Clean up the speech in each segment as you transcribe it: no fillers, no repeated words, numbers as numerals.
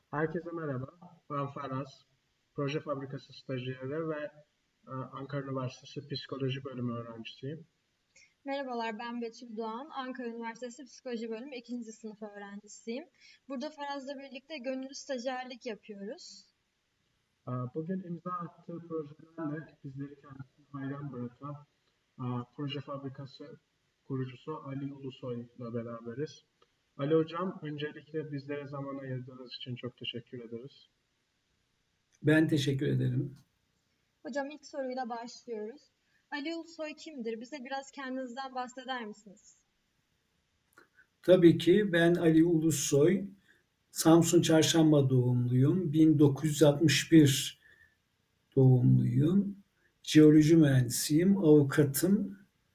Herkese merhaba. Ben Faraz. Proje Fabrikası stajyeri ve Ankara Üniversitesi Psikoloji Bölümü öğrencisiyim. Merhabalar, ben Betül Doğan. Ankara Üniversitesi Psikoloji Bölümü 2. sınıf öğrencisiyim. Burada Faraz'la birlikte gönüllü stajyerlik yapıyoruz. Bugün imza attığı projelerle bizleri kendisine hayran bırakan Proje Fabrikası kurucusu Ali Ulusoy ile beraberiz. Ali Hocam, öncelikle bizlere zaman ayırdığınız için çok teşekkür ederiz. Ben teşekkür ederim. Hocam ilk soruyla başlıyoruz. Ali Ulusoy kimdir? Bize biraz kendinizden bahseder misiniz? Tabii ki ben Ali Ulusoy, Samsun Çarşamba doğumluyum. 1961 doğumluyum. Jeoloji mühendisiyim, avukatım.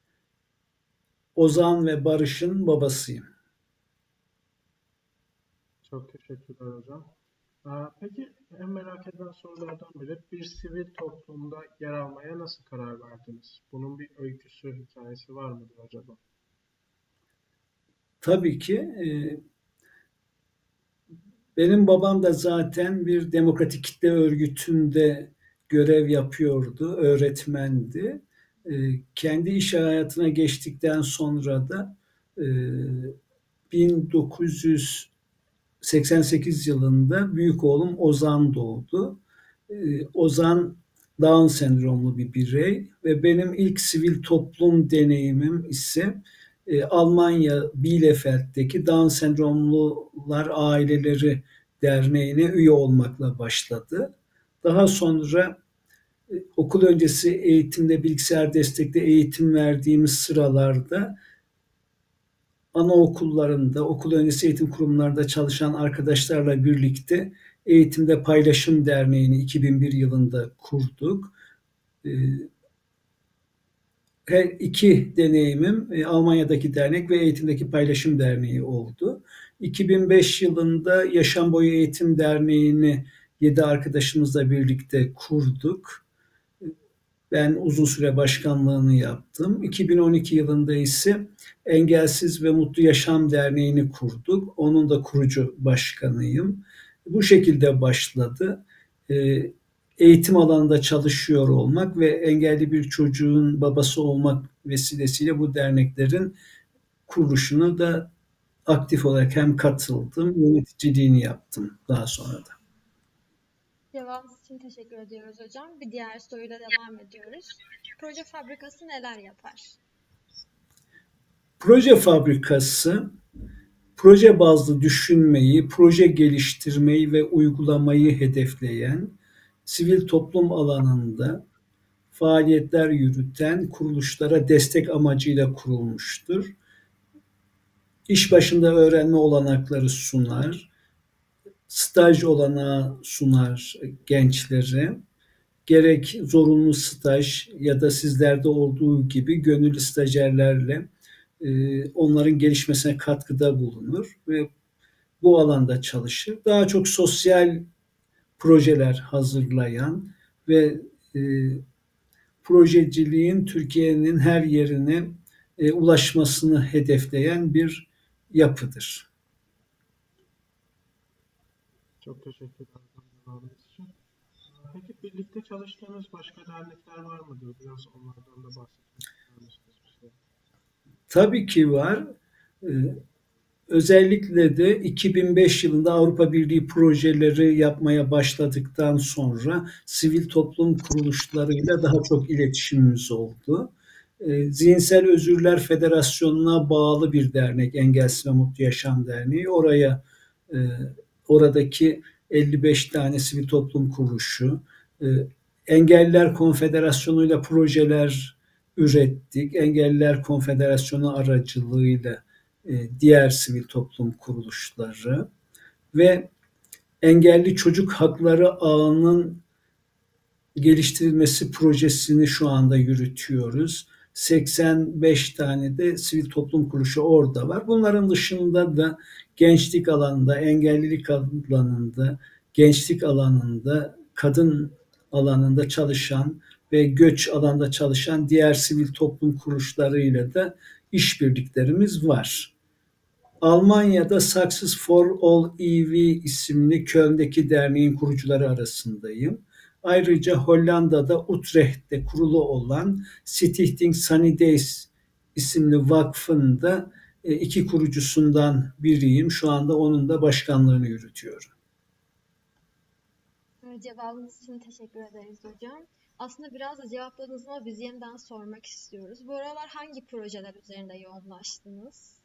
Ozan ve Barış'ın babasıyım. Çok teşekkürler hocam. Peki en merak edilen sorulardan biri bir sivil toplumda yer almaya nasıl karar verdiniz? Bunun bir öyküsü, hikayesi var mıdır acaba? Tabii ki benim babam da zaten bir demokratik kitle örgütünde görev yapıyordu, öğretmendi. Kendi iş hayatına geçtikten sonra da 1988 yılında büyük oğlum Ozan doğdu. Ozan Down sendromlu bir birey ve benim ilk sivil toplum deneyimim ise Almanya Bielefeld'deki Down sendromlular aileleri derneğine üye olmakla başladı. Daha sonra okul öncesi eğitimde bilgisayar destekli eğitim verdiğimiz sıralarda anaokullarında, okul öncesi eğitim kurumlarında çalışan arkadaşlarla birlikte Eğitimde Paylaşım Derneği'ni 2001 yılında kurduk. Her iki deneyimim Almanya'daki dernek ve Eğitimdeki Paylaşım Derneği oldu. 2005 yılında Yaşam Boyu Eğitim Derneği'ni 7 arkadaşımızla birlikte kurduk. Ben uzun süre başkanlığını yaptım. 2012 yılında ise Engelsiz ve Mutlu Yaşam Derneği'ni kurduk. Onun da kurucu başkanıyım. Bu şekilde başladı. Eğitim alanında çalışıyor olmak ve engelli bir çocuğun babası olmak vesilesiyle bu derneklerin kuruluşuna da aktif olarak hem katıldım, yöneticiliğini yaptım daha sonra da. Cevabınız için teşekkür ediyoruz hocam. Bir diğer soruyla devam ediyoruz. Proje fabrikası neler yapar? Proje fabrikası, proje bazlı düşünmeyi, proje geliştirmeyi ve uygulamayı hedefleyen, sivil toplum alanında faaliyetler yürüten kuruluşlara destek amacıyla kurulmuştur. İş başında öğrenme olanakları sunar, staj olanağı sunar gençlere. Gerek zorunlu staj ya da sizlerde olduğu gibi gönüllü stajyerlerle onların gelişmesine katkıda bulunur ve bu alanda çalışır. Daha çok sosyal projeler hazırlayan ve projeciliğin Türkiye'nin her yerine ulaşmasını hedefleyen bir yapıdır. Çok teşekkürler cevabınız için. Peki birlikte çalıştığınız başka dernekler var mıdır? Biraz onlardan da bahsetmek ister misiniz bize? Tabii ki var. Özellikle de 2005 yılında Avrupa Birliği projeleri yapmaya başladıktan sonra sivil toplum kuruluşlarıyla daha çok iletişimimiz oldu. Zihinsel Özürler Federasyonu'na bağlı bir dernek, Engelsiz ve Mutlu Yaşam Derneği. Oradaki 55 tane sivil toplum kuruluşu, Engelliler Konfederasyonu'yla projeler ürettik. Engelliler Konfederasyonu aracılığıyla diğer sivil toplum kuruluşları ve engelli çocuk hakları ağının geliştirilmesi projesini şu anda yürütüyoruz. 85 tane de sivil toplum kuruluşu orada var. Bunların dışında da gençlik alanında, engellilik alanında, gençlik alanında, kadın alanında çalışan ve göç alanında çalışan diğer sivil toplum kuruluşlarıyla da işbirliklerimiz var. Almanya'da Success for All EV isimli Köln'deki derneğin kurucuları arasındayım. Ayrıca Hollanda'da Utrecht'te kurulu olan Stichting Sunny Days isimli vakfın da iki kurucusundan biriyim. Şu anda onun da başkanlığını yürütüyorum. Cevabınız için teşekkür ederiz hocam. Aslında biraz da cevapladınız ama biz yeniden sormak istiyoruz. Bu aralar hangi projeler üzerinde yoğunlaştınız?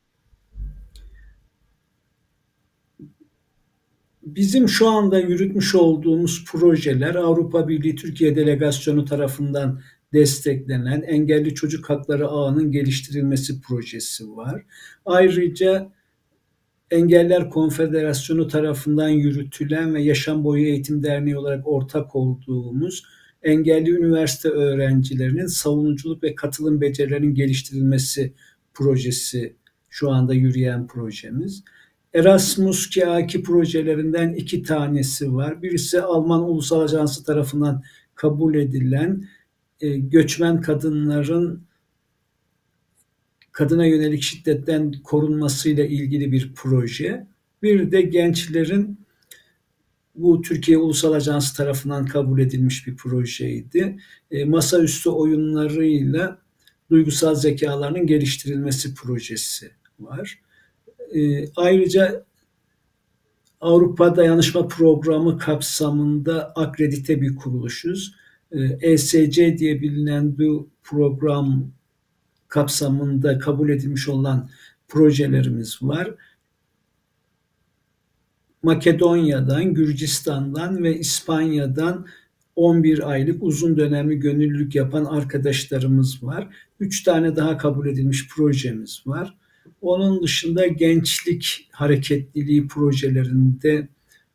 Bizim şu anda yürütmüş olduğumuz projeler Avrupa Birliği Türkiye Delegasyonu tarafından desteklenen Engelli Çocuk Hakları Ağı'nın geliştirilmesi projesi var. Ayrıca Engeller Konfederasyonu tarafından yürütülen ve Yaşam Boyu Eğitim Derneği olarak ortak olduğumuz engelli üniversite öğrencilerinin savunuculuk ve katılım becerilerinin geliştirilmesi projesi şu anda yürüyen projemiz. Erasmus KA2 projelerinden 2 tanesi var. Birisi Alman Ulusal Ajansı tarafından kabul edilen göçmen kadınların kadına yönelik şiddetten korunmasıyla ilgili bir proje. Bir de gençlerin bu Türkiye Ulusal Ajansı tarafından kabul edilmiş bir projeydi. Masaüstü oyunlarıyla duygusal zekalarının geliştirilmesi projesi var. Ayrıca Avrupa Dayanışma Programı kapsamında akredite bir kuruluşuz. ESC diye bilinen bu program kapsamında kabul edilmiş olan projelerimiz var. Makedonya'dan, Gürcistan'dan ve İspanya'dan 11 aylık uzun dönemli gönüllülük yapan arkadaşlarımız var. 3 tane daha kabul edilmiş projemiz var. Onun dışında gençlik hareketliliği projelerinde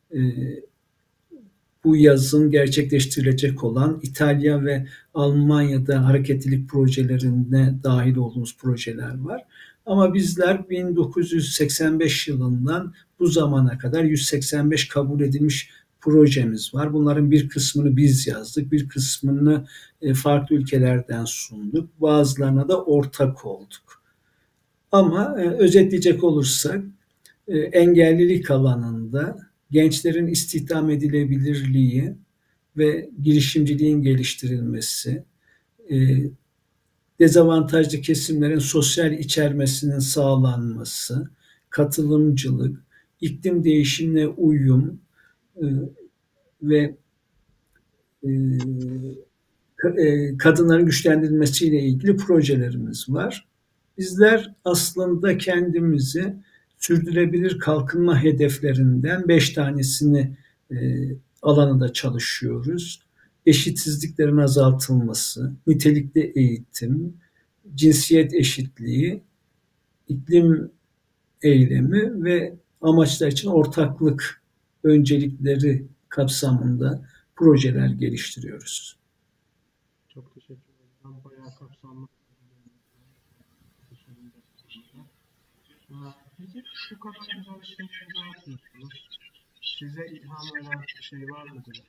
bu yazın gerçekleştirilecek olan İtalya ve Almanya'da hareketlilik projelerine dahil olduğumuz projeler var. Ama bizler 1985 yılından bu zamana kadar 185 kabul edilmiş projemiz var. Bunların bir kısmını biz yazdık, bir kısmını farklı ülkelerden sunduk. Bazılarına da ortak olduk. Ama özetleyecek olursak engellilik alanında gençlerin istihdam edilebilirliği ve girişimciliğin geliştirilmesi, dezavantajlı kesimlerin sosyal içermesinin sağlanması, katılımcılık, iklim değişimine uyum ve kadınların güçlendirilmesiyle ilgili projelerimiz var. Bizler aslında kendimizi sürdürülebilir kalkınma hedeflerinden 5 tanesini alanında çalışıyoruz. Eşitsizliklerin azaltılması, nitelikli eğitim, cinsiyet eşitliği, iklim eylemi ve amaçlar için ortaklık öncelikleri kapsamında projeler geliştiriyoruz. Çok teşekkür ederim. Bayağı kapsamlı. Peki şu kadar güzel işlerinizi yapıyorsunuz. Size ilham veren bir şey var mıdır?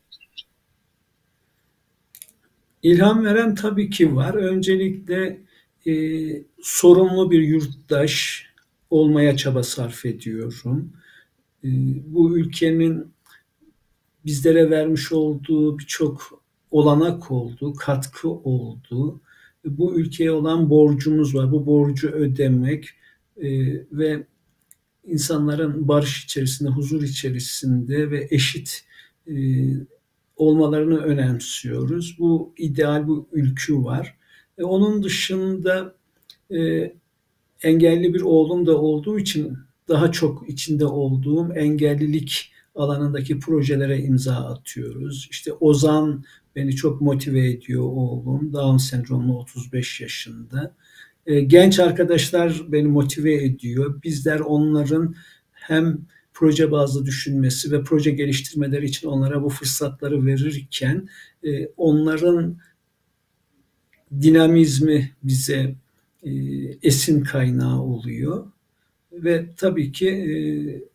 İlham veren tabii ki var. Öncelikle sorumlu bir yurttaş olmaya çaba sarf ediyorum. Bu ülkenin bizlere vermiş olduğu birçok olanak oldu, katkı oldu. Bu ülkeye olan borcumuz var. Bu borcu ödemek ve insanların barış içerisinde, huzur içerisinde ve eşit olmalarını önemsiyoruz. Bu ideal, bu ülkü var. Onun dışında engelli bir oğlum da olduğu için daha çok içinde olduğum engellilik alanındaki projelere imza atıyoruz. İşte Ozan beni çok motive ediyor, oğlum. Down sendromlu 35 yaşında. Genç arkadaşlar beni motive ediyor. Bizler onların hem proje bazlı düşünmesi ve proje geliştirmeleri için onlara bu fırsatları verirken onların dinamizmi bize esin kaynağı oluyor. Ve tabii ki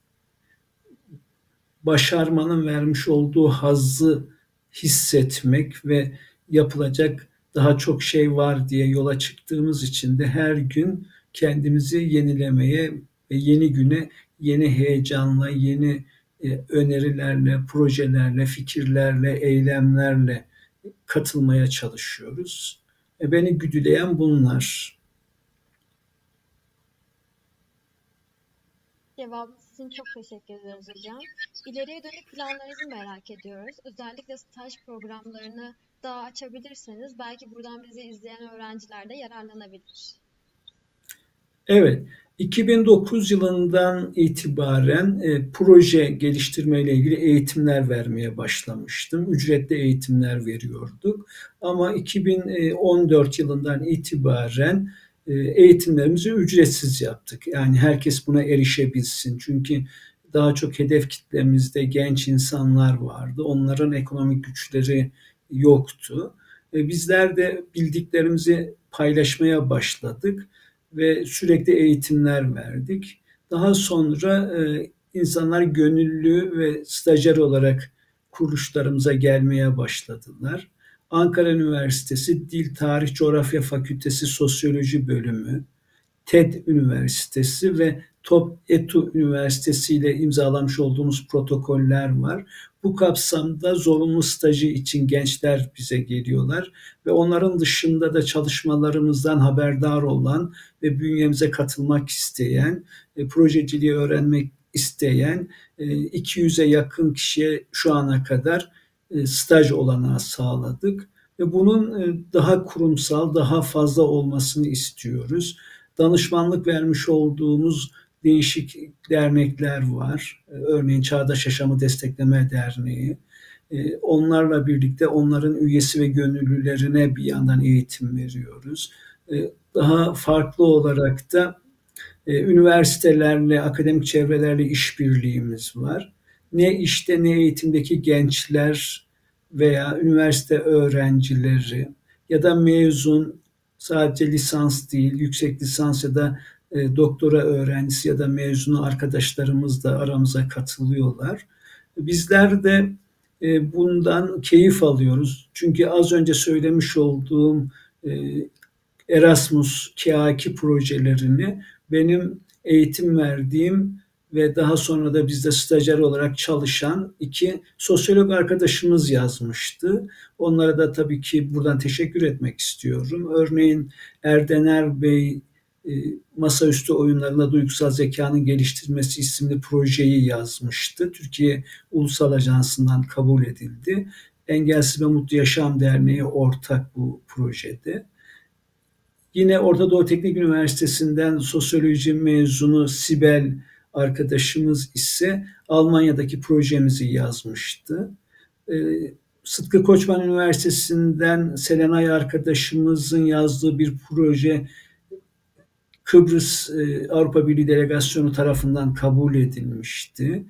başarmanın vermiş olduğu hazzı hissetmek ve yapılacak daha çok şey var diye yola çıktığımız için de her gün kendimizi yenilemeye ve yeni güne yeni heyecanla, yeni önerilerle, projelerle, fikirlerle, eylemlerle katılmaya çalışıyoruz. Beni güdüleyen bunlar. Cevabınız için çok teşekkür ederiz hocam. İleriye dönük planlarınızı merak ediyoruz. Özellikle staj programlarını daha açabilirseniz belki buradan bizi izleyen öğrenciler de yararlanabilir. Evet, 2009 yılından itibaren proje geliştirme ile ilgili eğitimler vermeye başlamıştım. Ücretli eğitimler veriyorduk. Ama 2014 yılından itibaren eğitimlerimizi ücretsiz yaptık. Yani herkes buna erişebilsin. Çünkü daha çok hedef kitlemizde genç insanlar vardı. Onların ekonomik güçleri yoktu. Bizler de bildiklerimizi paylaşmaya başladık ve sürekli eğitimler verdik. Daha sonra insanlar gönüllü ve stajyer olarak kuruluşlarımıza gelmeye başladılar. Ankara Üniversitesi Dil, Tarih, Coğrafya Fakültesi Sosyoloji Bölümü, TED Üniversitesi ve TOP-ETU Üniversitesi ile imzalamış olduğumuz protokoller var. Bu kapsamda zorunlu stajı için gençler bize geliyorlar ve onların dışında da çalışmalarımızdan haberdar olan ve bünyemize katılmak isteyen, projeciliği öğrenmek isteyen 200'e yakın kişiye şu ana kadar staj olanağı sağladık ve bunun daha kurumsal, daha fazla olmasını istiyoruz. Danışmanlık vermiş olduğumuz değişik dernekler var. Örneğin Çağdaş Yaşamı Destekleme Derneği. Onlarla birlikte onların üyesi ve gönüllülerine bir yandan eğitim veriyoruz. Daha farklı olarak da üniversitelerle, akademik çevrelerle işbirliğimiz var. Ne işte ne eğitimdeki gençler veya üniversite öğrencileri ya da mezun, sadece lisans değil, yüksek lisans ya da doktora öğrencisi ya da mezunu arkadaşlarımız da aramıza katılıyorlar. Bizler de bundan keyif alıyoruz. Çünkü az önce söylemiş olduğum Erasmus, KA2 projelerini benim eğitim verdiğim ve daha sonra da bizde stajyer olarak çalışan 2 sosyolog arkadaşımız yazmıştı. Onlara da tabii ki buradan teşekkür etmek istiyorum. Örneğin Erdener Bey masaüstü oyunlarında duygusal zekanın geliştirilmesi isimli projeyi yazmıştı. Türkiye Ulusal Ajansı'ndan kabul edildi. Engelsiz ve Mutlu Yaşam Derneği ortak bu projede. Yine Orta Doğu Teknik Üniversitesi'nden sosyoloji mezunu Sibel arkadaşımız ise Almanya'daki projemizi yazmıştı. Sıtkı Koçman Üniversitesi'nden Selenay arkadaşımızın yazdığı bir proje Kıbrıs Avrupa Birliği Delegasyonu tarafından kabul edilmişti.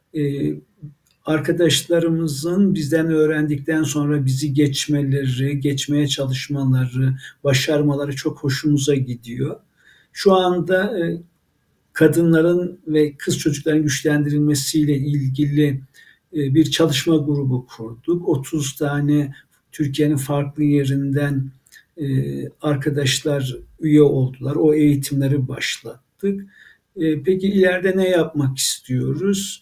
Arkadaşlarımızın bizden öğrendikten sonra bizi geçmeye çalışmaları, başarmaları çok hoşumuza gidiyor. Şu anda kadınların ve kız çocukların güçlendirilmesiyle ilgili bir çalışma grubu kurduk. 30 tane Türkiye'nin farklı yerinden arkadaşlar üye oldular. O eğitimleri başlattık. Peki ileride ne yapmak istiyoruz?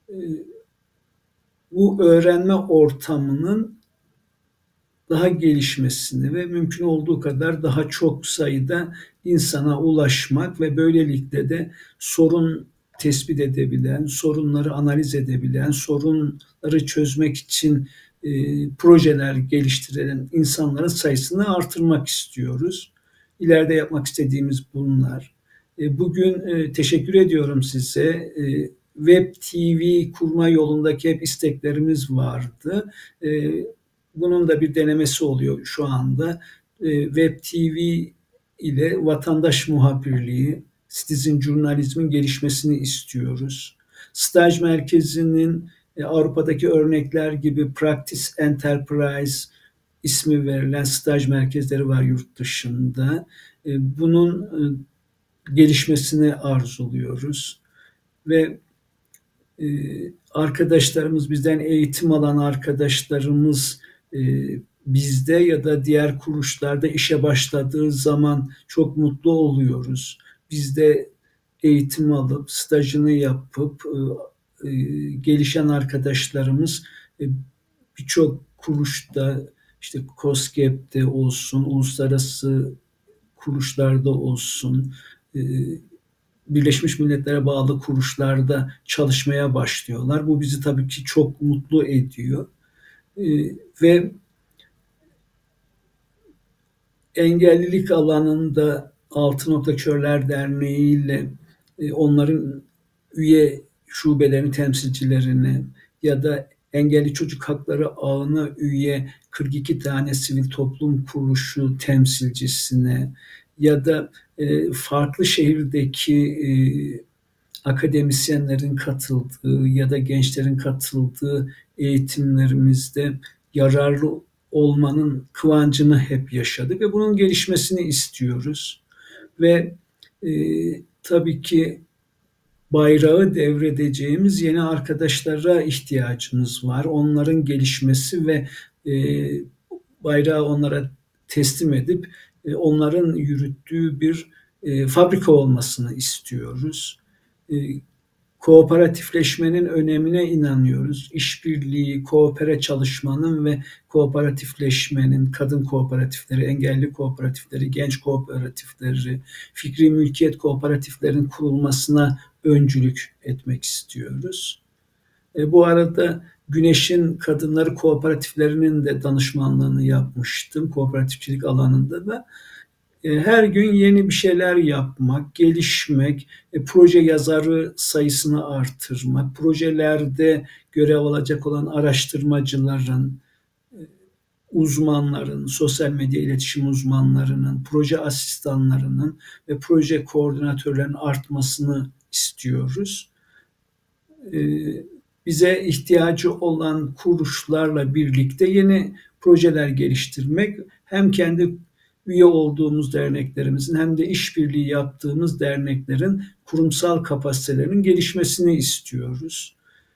Bu öğrenme ortamının daha gelişmesini ve mümkün olduğu kadar daha çok sayıda insana ulaşmak ve böylelikle de sorun tespit edebilen, sorunları analiz edebilen, sorunları çözmek için projeler geliştiren insanların sayısını artırmak istiyoruz. İleride yapmak istediğimiz bunlar. Bugün teşekkür ediyorum size. Web TV kurma yolundaki hep isteklerimiz vardı. Bunun da bir denemesi oluyor şu anda. Web TV ile vatandaş muhabirliği, citizen jurnalizmin gelişmesini istiyoruz. Staj merkezinin Avrupa'daki örnekler gibi Practice Enterprise ismi verilen staj merkezleri var yurt dışında. Bunun gelişmesini arzuluyoruz. Ve arkadaşlarımız, bizden eğitim alan arkadaşlarımız bizde ya da diğer kuruluşlarda işe başladığı zaman çok mutlu oluyoruz. Bizde eğitim alıp, stajını yapıp gelişen arkadaşlarımız birçok kuruluşta, işte KOSGEB'de olsun, uluslararası kuruluşlarda olsun, Birleşmiş Milletler'e bağlı kuruluşlarda çalışmaya başlıyorlar. Bu bizi tabii ki çok mutlu ediyor. Ve engellilik alanında Altı Nokta Körler Derneği ile onların üye şubelerini, temsilcilerini ya da Engelli Çocuk Hakları Ağı'na üye 42 tane sivil toplum kuruluşu temsilcisine ya da farklı şehirdeki akademisyenlerin katıldığı ya da gençlerin katıldığı eğitimlerimizde yararlı olmanın kıvancını hep yaşadık ve bunun gelişmesini istiyoruz. Ve tabii ki bayrağı devredeceğimiz yeni arkadaşlara ihtiyacımız var. Onların gelişmesi ve bayrağı onlara teslim edip onların yürüttüğü bir fabrika olmasını istiyoruz. Kooperatifleşmenin önemine inanıyoruz. İşbirliği, koopere çalışmanın ve kooperatifleşmenin, kadın kooperatifleri, engelli kooperatifleri, genç kooperatifleri, fikri mülkiyet kooperatiflerin kurulmasına öncülük etmek istiyoruz. Bu arada Güneş'in kadınları kooperatiflerinin de danışmanlığını yapmıştım. Kooperatifçilik alanında da. Her gün yeni bir şeyler yapmak, gelişmek, proje yazarı sayısını artırmak, projelerde görev alacak olan araştırmacıların, uzmanların, sosyal medya iletişim uzmanlarının, proje asistanlarının ve proje koordinatörlerinin artmasını istiyoruz. Bize ihtiyacı olan kuruluşlarla birlikte yeni projeler geliştirmek, hem kendi üye olduğumuz derneklerimizin hem de işbirliği yaptığımız derneklerin kurumsal kapasitelerinin gelişmesini istiyoruz.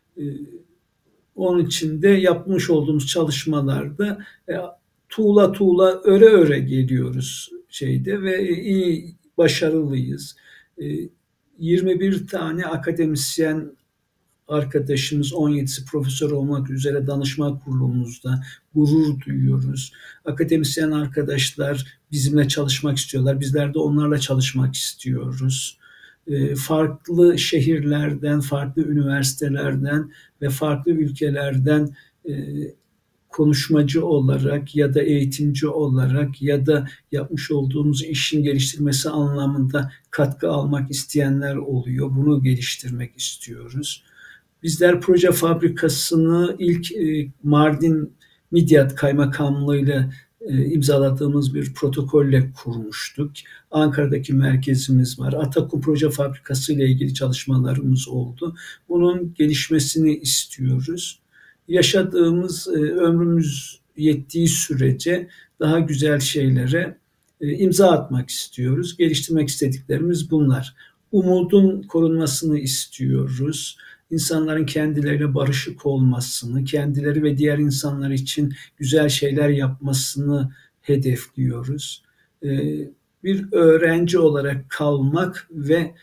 Onun için de yapmış olduğumuz çalışmalarda tuğla öre öre geliyoruz ve iyi, başarılıyız. 21 tane akademisyen arkadaşımız, 17'si profesör olmak üzere danışma kurulumuzda gurur duyuyoruz. Akademisyen arkadaşlar bizimle çalışmak istiyorlar. Bizler de onlarla çalışmak istiyoruz. Farklı şehirlerden, farklı üniversitelerden ve farklı ülkelerden konuşmacı olarak ya da eğitimci olarak ya da yapmış olduğumuz işin geliştirmesi anlamında katkı almak isteyenler oluyor. Bunu geliştirmek istiyoruz. Bizler proje fabrikasını ilk Mardin Midyat Kaymakamlığı'yla imzaladığımız bir protokolle kurmuştuk. Ankara'daki merkezimiz var. Atakum Proje Fabrikası ile ilgili çalışmalarımız oldu. Bunun gelişmesini istiyoruz. Yaşadığımız ömrümüz yettiği sürece daha güzel şeylere imza atmak istiyoruz. Geliştirmek istediklerimiz bunlar. Umudun korunmasını istiyoruz. İnsanların kendileriyle barışık olmasını, kendileri ve diğer insanlar için güzel şeyler yapmasını hedefliyoruz. Bir öğrenci olarak kalmak ve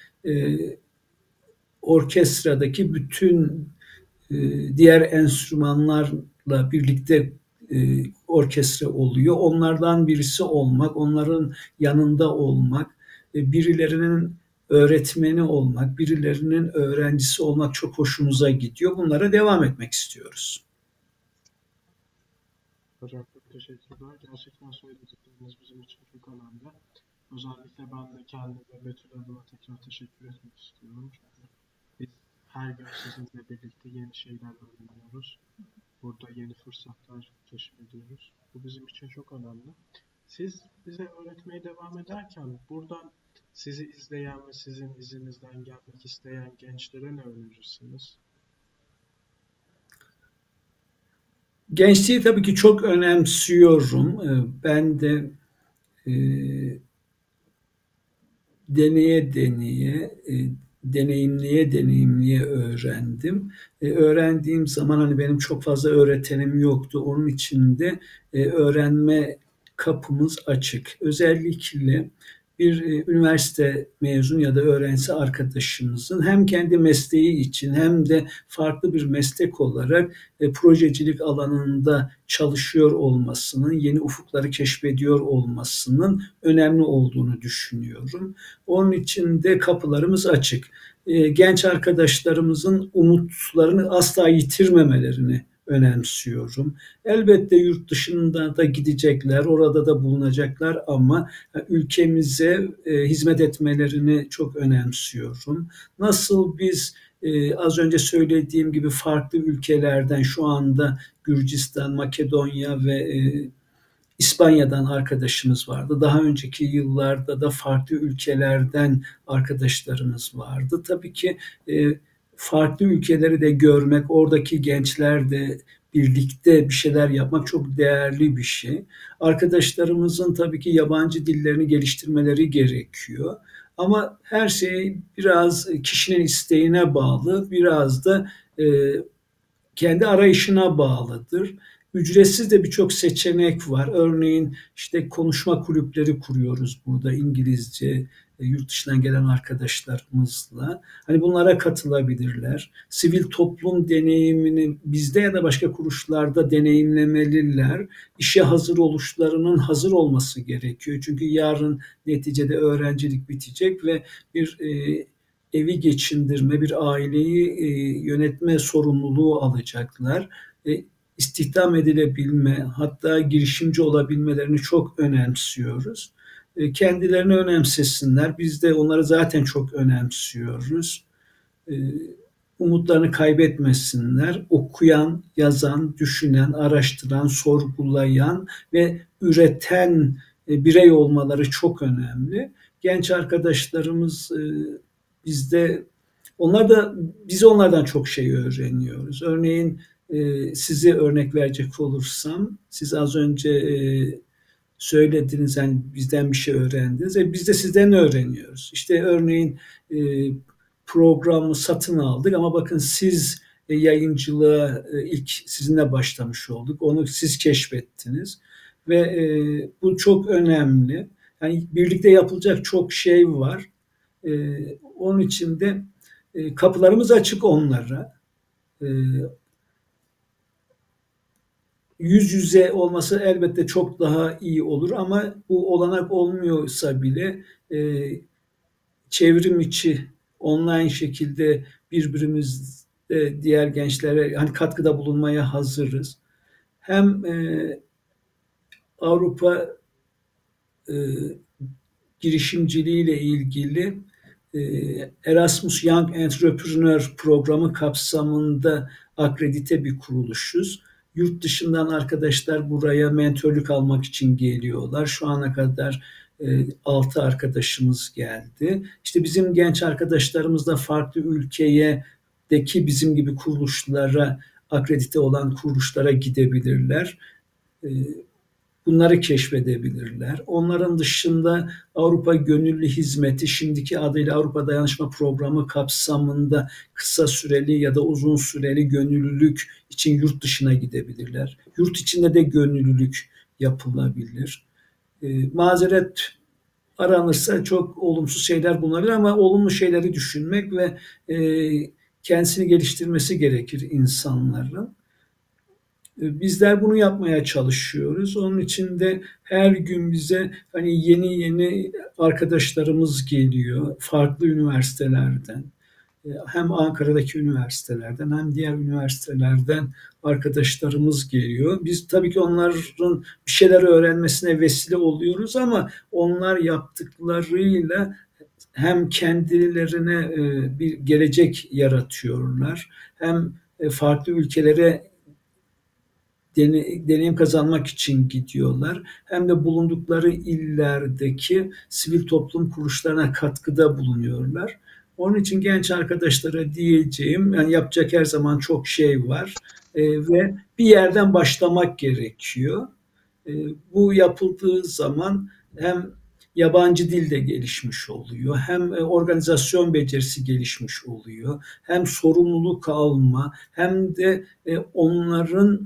orkestradaki bütün diğer enstrümanlarla birlikte orkestra oluyor. Onlardan birisi olmak, onların yanında olmak, birilerinin öğretmeni olmak, birilerinin öğrencisi olmak çok hoşumuza gidiyor. Bunlara devam etmek istiyoruz. Hocam çok teşekkürler. Gerçekten söyledikleriniz bizim için çok önemli. Özellikle ben de kendi ve Betül adına tekrar teşekkür etmek istiyorum. Çünkü biz her gün sizinle birlikte yeni şeyler öğreniyoruz. Burada yeni fırsatlar keşif ediyoruz. Bu bizim için çok önemli. Siz bize öğretmeye devam ederken buradan sizi izleyen ve sizin izinizden gelmek isteyen gençlere ne önerirsiniz? Gençliği tabii ki çok önemsiyorum. Ben de deneyimleye öğrendim. Öğrendiğim zaman benim çok fazla öğretenim yoktu. Onun için de öğrenme kapımız açık. Özellikle bir üniversite mezun ya da öğrencisi arkadaşımızın hem kendi mesleği için hem de farklı bir meslek olarak projecilik alanında çalışıyor olmasının, yeni ufukları keşfediyor olmasının önemli olduğunu düşünüyorum. Onun için de kapılarımız açık. Genç arkadaşlarımızın umutlarını asla yitirmemelerini önemsiyorum. Elbette yurt dışında da gidecekler, orada da bulunacaklar ama ülkemize hizmet etmelerini çok önemsiyorum. Nasıl biz az önce söylediğim gibi farklı ülkelerden şu anda Gürcistan, Makedonya ve İspanya'dan arkadaşımız vardı. Daha önceki yıllarda da farklı ülkelerden arkadaşlarımız vardı. Tabii ki farklı ülkeleri de görmek, oradaki gençler de birlikte bir şeyler yapmak çok değerli bir şey. Arkadaşlarımızın tabii ki yabancı dillerini geliştirmeleri gerekiyor. Ama her şey biraz kişinin isteğine bağlı, biraz da kendi arayışına bağlıdır. Ücretsiz de birçok seçenek var. Örneğin işte konuşma kulüpleri kuruyoruz burada İngilizce, yurt dışından gelen arkadaşlarımızla. Hani bunlara katılabilirler. Sivil toplum deneyimini bizde ya da başka kuruluşlarda deneyimlemeliler. İşe hazır oluşlarının hazır olması gerekiyor. Çünkü yarın neticede öğrencilik bitecek ve bir evi geçindirme, bir aileyi yönetme sorumluluğu alacaklar. İstihdam edilebilme, hatta girişimci olabilmelerini çok önemsiyoruz. Kendilerini önemsesinler. Biz de onları zaten çok önemsiyoruz. Umutlarını kaybetmesinler. Okuyan, yazan, düşünen, araştıran, sorgulayan ve üreten birey olmaları çok önemli. Genç arkadaşlarımız bizde, biz onlardan çok şey öğreniyoruz. Örneğin size örnek verecek olursam, siz az önce söylediniz, yani bizden bir şey öğrendiniz. Biz de sizden öğreniyoruz. İşte örneğin programı satın aldık ama bakın siz yayıncılığa ilk sizinle başlamış olduk. Onu siz keşfettiniz ve bu çok önemli. Yani birlikte yapılacak çok şey var. Onun için de kapılarımız açık onlara. Yüz yüze olması elbette çok daha iyi olur ama bu olanak olmuyorsa bile çevrim içi online şekilde birbirimiz diğer gençlere hani katkıda bulunmaya hazırız. Hem Avrupa girişimciliğiyle ilgili Erasmus Young Entrepreneur programı kapsamında akredite bir kuruluşuz. Yurt dışından arkadaşlar buraya mentörlük almak için geliyorlar. Şu ana kadar 6 arkadaşımız geldi. İşte bizim genç arkadaşlarımız da farklı ülkedeki bizim gibi kuruluşlara, akredite olan kuruluşlara gidebilirler. Bunları keşfedebilirler. Onların dışında Avrupa Gönüllü Hizmeti, şimdiki adıyla Avrupa Dayanışma Programı kapsamında kısa süreli ya da uzun süreli gönüllülük için yurt dışına gidebilirler. Yurt içinde de gönüllülük yapılabilir. Mazeret aranırsa çok olumsuz şeyler bulunabilir ama olumlu şeyleri düşünmek ve kendisini geliştirmesi gerekir insanların. Bizler bunu yapmaya çalışıyoruz. Onun için de her gün bize hani yeni arkadaşlarımız geliyor farklı üniversitelerden. Hem Ankara'daki üniversitelerden hem diğer üniversitelerden arkadaşlarımız geliyor. Biz tabii ki onların bir şeyler öğrenmesine vesile oluyoruz ama onlar yaptıklarıyla hem kendilerine bir gelecek yaratıyorlar, hem farklı ülkelere deneyim kazanmak için gidiyorlar. Hem de bulundukları illerdeki sivil toplum kuruluşlarına katkıda bulunuyorlar. Onun için genç arkadaşlara diyeceğim, yani yapacak her zaman çok şey var ve bir yerden başlamak gerekiyor. Bu yapıldığı zaman hem yabancı dil de gelişmiş oluyor, hem organizasyon becerisi gelişmiş oluyor, hem sorumluluk alma, hem de onların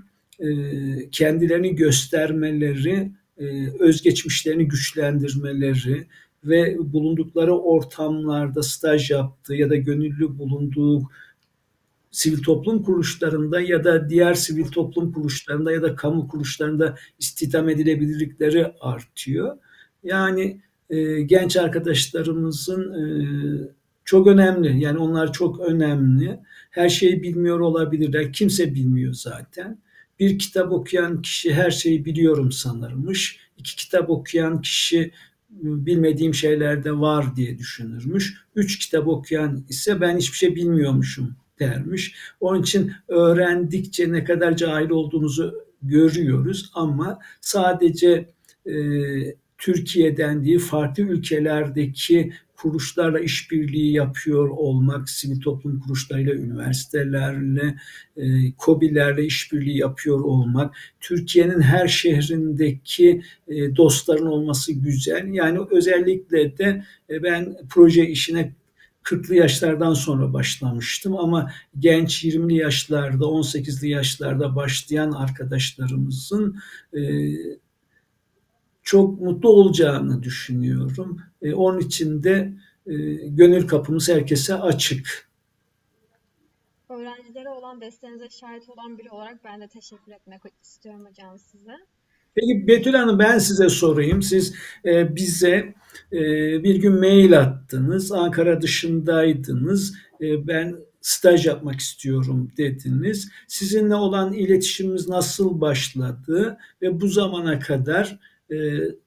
kendilerini göstermeleri, özgeçmişlerini güçlendirmeleri ve bulundukları ortamlarda staj yaptığı ya da gönüllü bulunduğu sivil toplum kuruluşlarında ya da diğer sivil toplum kuruluşlarında ya da kamu kuruluşlarında istihdam edilebilirlikleri artıyor. Yani genç arkadaşlarımızın çok önemli. Yani onlar çok önemli. Her şeyi bilmiyor olabilirler. Kimse bilmiyor zaten. Bir kitap okuyan kişi her şeyi biliyorum sanırmış. İki kitap okuyan kişi bilmediğim şeyler de var diye düşünürmüş. Üç kitap okuyan ise ben hiçbir şey bilmiyormuşum dermiş. Onun için öğrendikçe ne kadar cahil olduğumuzu görüyoruz ama sadece e, Türkiye'den değil farklı ülkelerdeki kuruluşlarla işbirliği yapıyor olmak, sivil toplum kuruluşlarıyla, üniversitelerle, KOBİ'lerle işbirliği yapıyor olmak, Türkiye'nin her şehrindeki dostların olması güzel. Yani özellikle de ben proje işine 40'lı yaşlardan sonra başlamıştım ama genç 20'li yaşlarda, 18'li yaşlarda başlayan arkadaşlarımızın çok mutlu olacağını düşünüyorum. Onun için de gönül kapımız herkese açık. Öğrencilere olan desteğinize şahit olan biri olarak ben de teşekkür etmek istiyorum hocam size. Peki Betül Hanım ben size sorayım. Siz bize bir gün mail attınız. Ankara dışındaydınız. Ben staj yapmak istiyorum dediniz. Sizinle olan iletişimimiz nasıl başladı ve bu zamana kadar e,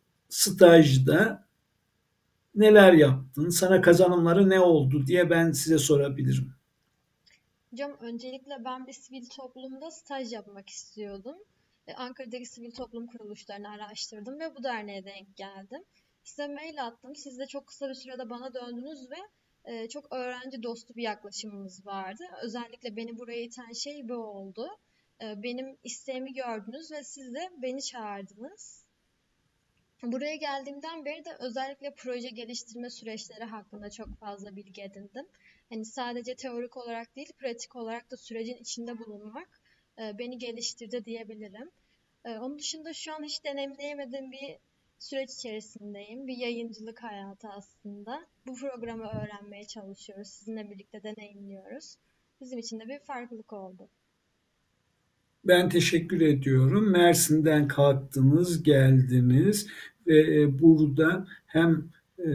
stajda neler yaptın? Sana kazanımları ne oldu diye ben size sorabilirim. Hocam öncelikle ben bir sivil toplumda staj yapmak istiyordum. Ankara'daki sivil toplum kuruluşlarını araştırdım ve bu derneğe denk geldim. Size mail attım. Siz de çok kısa bir sürede bana döndünüz ve çok öğrenci dostu bir yaklaşımımız vardı. Özellikle beni buraya iten şey bu oldu. Benim isteğimi gördünüz ve siz de beni çağırdınız. Buraya geldiğimden beri de özellikle proje geliştirme süreçleri hakkında çok fazla bilgi edindim. Hani sadece teorik olarak değil, pratik olarak da sürecin içinde bulunmak beni geliştirdi diyebilirim. Onun dışında şu an hiç deneyimleyemediğim bir süreç içerisindeyim. Bir yayıncılık hayatı aslında. Bu programı öğrenmeye çalışıyoruz. Sizinle birlikte deneyimliyoruz. Bizim için de bir farklılık oldu. Ben teşekkür ediyorum. Mersin'den kalktınız, geldiniz ve burada hem e,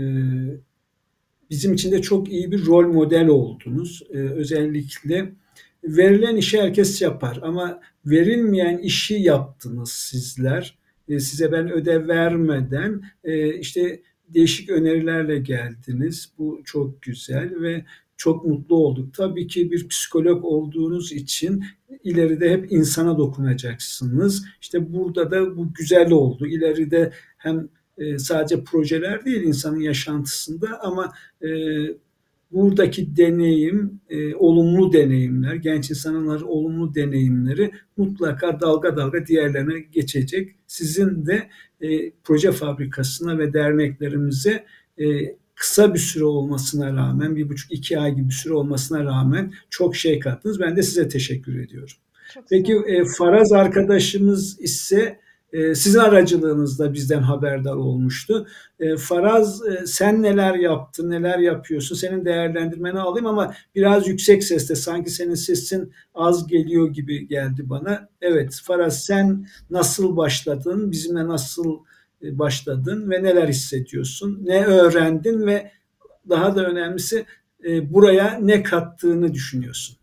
bizim için de çok iyi bir rol model oldunuz. Özellikle verilen işi herkes yapar ama verilmeyen işi yaptınız sizler. Size ben ödev vermeden işte değişik önerilerle geldiniz. Bu çok güzel ve çok mutlu olduk. Tabii ki bir psikolog olduğunuz için ileride hep insana dokunacaksınız. İşte burada da bu güzel oldu. İleride hem sadece projeler değil insanın yaşantısında ama e, buradaki deneyim, olumlu deneyimler, genç insanların olumlu deneyimleri mutlaka dalga dalga diğerlerine geçecek. Sizin de proje fabrikasına ve derneklerimize kısa bir süre olmasına rağmen, 1,5-2 ay gibi bir süre olmasına rağmen çok şey kattınız. Ben de size teşekkür ediyorum. Çok Peki sağ olun. Faraz arkadaşımız ise sizin aracılığınızda bizden haberdar olmuştu. Faraz sen neler yaptın, neler yapıyorsun? Senin değerlendirmeni alayım ama biraz yüksek sesle. Sanki senin sesin az geliyor gibi geldi bana. Evet, Faraz sen nasıl başladın? Bizimle nasıl başladın ve neler hissediyorsun? Ne öğrendin ve daha da önemlisi buraya ne kattığını düşünüyorsun?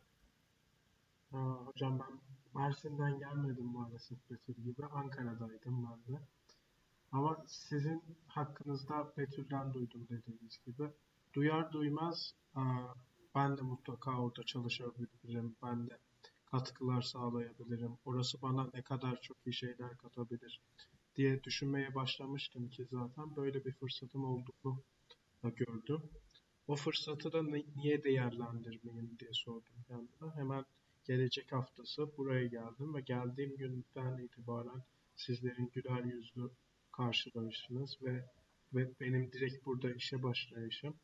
Hocam ben Mersin'den gelmedim maalesef Betül gibi. Ankara'daydım ben de. Ama sizin hakkınızda Betül'den duydum dediğiniz gibi. Duyar duymaz ben de mutlaka orada çalışabilirim. Ben de katkılar sağlayabilirim. Orası bana ne kadar çok iyi şeyler katabilir diye düşünmeye başlamıştım ki zaten böyle bir fırsatım olduğunu da gördüm. O fırsatı da niye değerlendirmeyeyim diye sordum kendime. Hemen gelecek haftası buraya geldim ve geldiğim günden itibaren sizlerin güler yüzlü karşılayışınız ve benim direkt burada işe başlayışım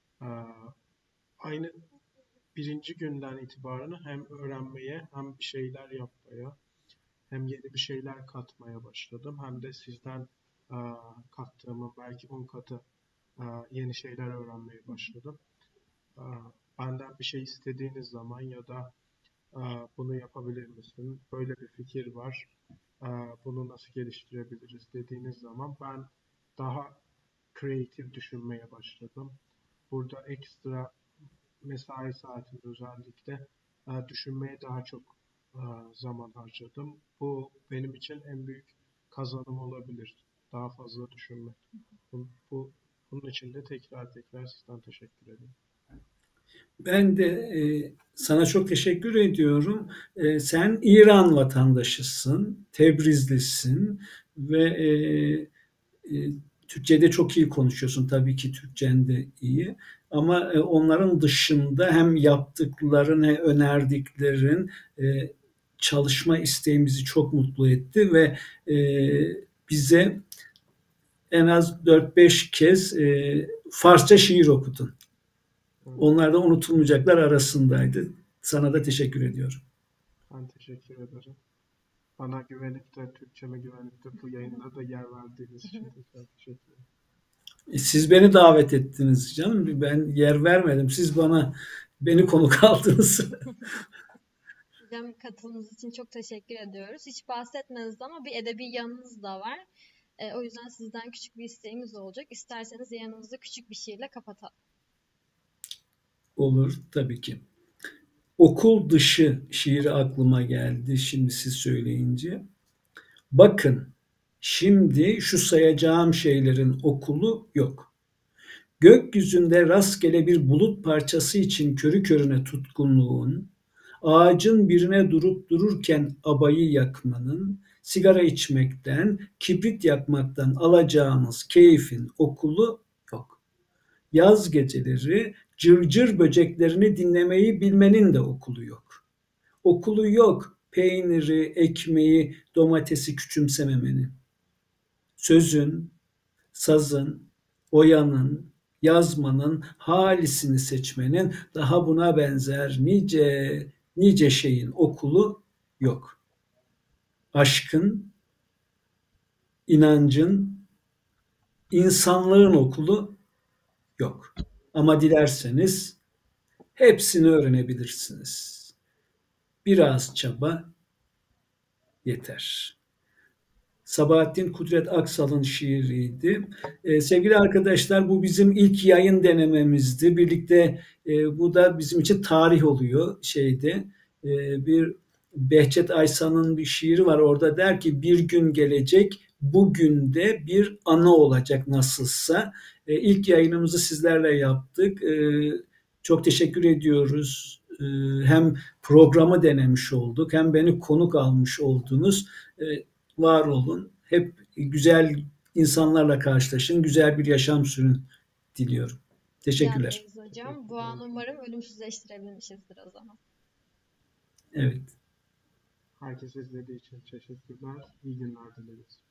aynı birinci günden itibaren hem öğrenmeye hem bir şeyler yapmaya hem yeni bir şeyler katmaya başladım hem de sizden kattığımın belki 10 katı yeni şeyler öğrenmeye başladım. Benden bir şey istediğiniz zaman ya da bunu yapabilir misin? Böyle bir fikir var. Bunu nasıl geliştirebiliriz dediğiniz zaman ben daha kreatif düşünmeye başladım. Burada ekstra mesai saatimde özellikle düşünmeye daha çok zaman harcadım. Bu benim için en büyük kazanım olabilir. Daha fazla düşünmek. Bunun için de tekrar tekrar sizden teşekkür ederim. Ben de sana çok teşekkür ediyorum. Sen İran vatandaşısın, Tebrizlisin ve Türkçe'de çok iyi konuşuyorsun. Tabii ki Türkçen de iyi. Ama onların dışında hem yaptıkların hem önerdiklerin çalışma isteğimizi çok mutlu etti ve bize en az 4-5 kez Farsça şiir okudun. Onlar da unutulmayacaklar arasındaydı. Sana da teşekkür ediyorum. Ben teşekkür ederim. Bana güvenip de, Türkçeme güvenip de bu yayında da yer verdiğiniz için tekrar teşekkür ederim. Siz beni davet ettiniz canım. Ben yer vermedim. Siz beni konuk aldınız. Hocam katılımınız için çok teşekkür ediyoruz. Hiç bahsetmediniz ama bir edebi yanınız da var. O yüzden sizden küçük bir isteğimiz olacak. İsterseniz yanınızı küçük bir şiirle kapatalım. Olur tabii ki. Okul dışı şiiri aklıma geldi şimdi siz söyleyince. Bakın, şimdi şu sayacağım şeylerin okulu yok. Gökyüzünde rastgele bir bulut parçası için körü körüne tutkunluğun, ağacın birine durup dururken abayı yakmanın, sigara içmekten, kibrit yakmaktan alacağımız keyfin okulu yok. Yaz geceleri cırcır böceklerini dinlemeyi bilmenin de okulu yok. Okulu yok peyniri, ekmeği, domatesi küçümsememenin. Sözün, sazın, oyanın, yazmanın, halisini seçmenin, daha buna benzer nice şeyin okulu yok. Aşkın, inancın, insanlığın okulu yok. Ama dilerseniz hepsini öğrenebilirsiniz. Biraz çaba yeter. Sabahattin Kudret Aksal'ın şiiriydi. Sevgili arkadaşlar, bu bizim ilk yayın denememizdi. Birlikte bu da bizim için tarih oluyor bir Behçet Aysa'nın bir şiiri var. Orada der ki bir gün gelecek, bugün de bir anı olacak nasılsa. İlk yayınımızı sizlerle yaptık. Çok teşekkür ediyoruz. Hem programı denemiş olduk, hem beni konuk almış oldunuz. Var olun. Hep güzel insanlarla karşılaşın. Güzel bir yaşam sürün diliyorum. Teşekkürler. Rica ederiz hocam. Bu an umarım ölümsüzleştirebilmişizdir o zaman. Evet. Herkes izlediği için teşekkürler. İyi günler dileriz.